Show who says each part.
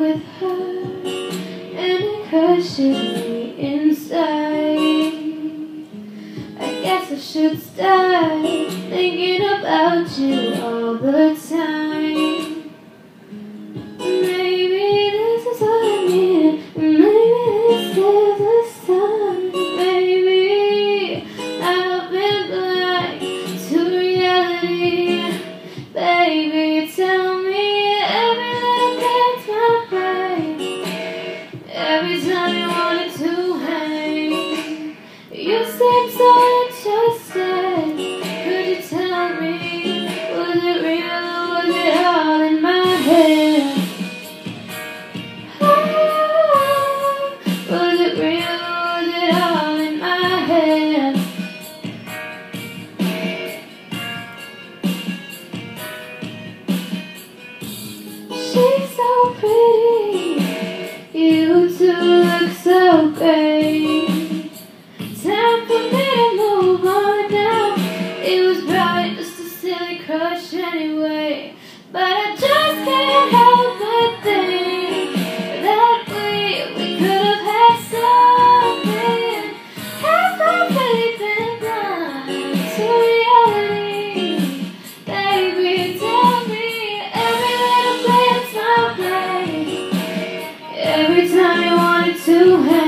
Speaker 1: with her, and it crushes me inside. I guess I should stop thinking about you all the time. Maybe this is what I need, and maybe this is the sign. Maybe I've been blind to reality. Baby, tell me every little gets my brain. Every time you wanted to hang, you seem so interested. Could you tell me, was it real or was it all in my head? Oh, was it real or was it all in my head? She's so pretty, you two look so great. Time for me to move on now. It was probably just a silly crush anyway, but I just can't help but think that we could have had something. Have I really been blind to reality? Baby, tell me every little glance my brain. Every time you wanted to